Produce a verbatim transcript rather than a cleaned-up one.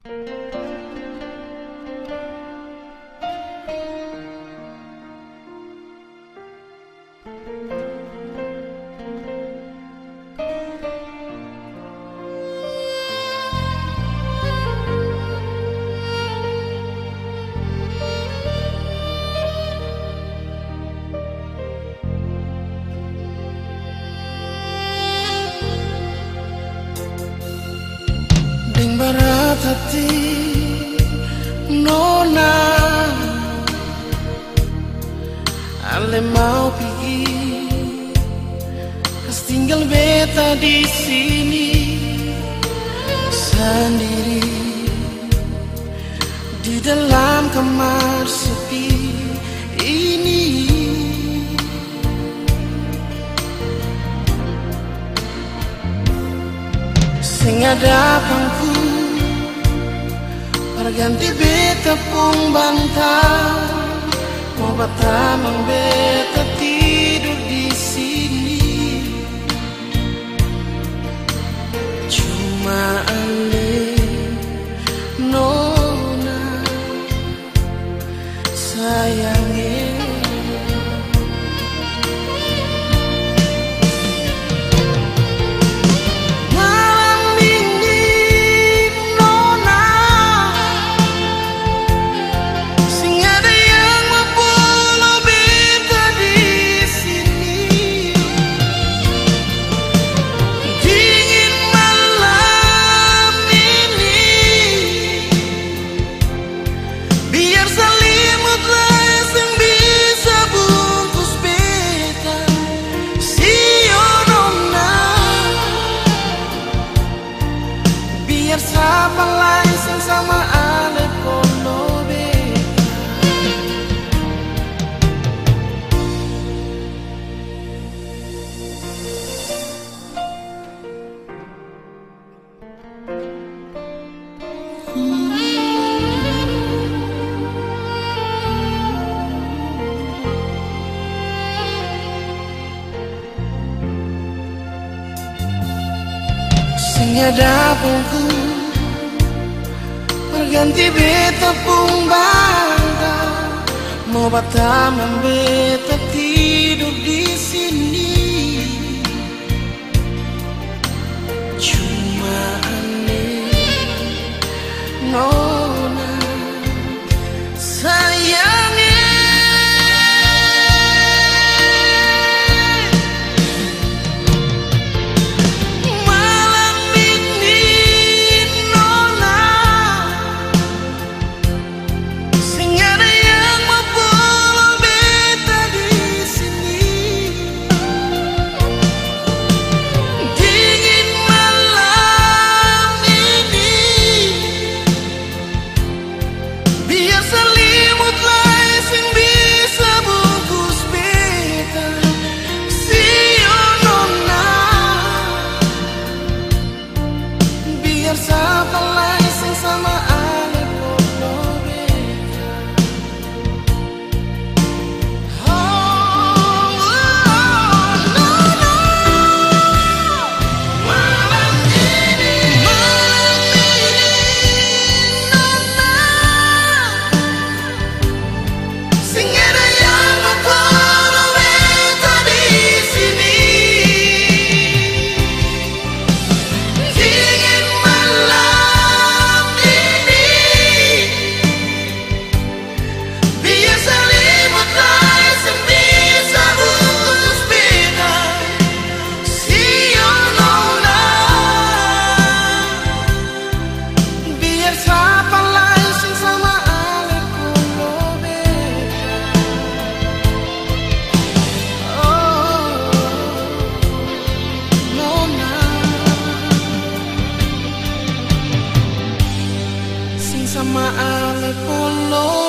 Ding berat hati nona, ale mau pergi, kas tinggal beta di sini sendiri di dalam kamar sepi ini. Sing ada pangku perganti beta pung bantal, mau batamang beta tidur di sini. Cuma ale nona sayangnya. Siapa lain sing sama ale kono beta. Sing ada pungku ganti beta pung bantal, mau batamang beta tidur di sini. Cuma aneh nona sayangnya. Sama ale polo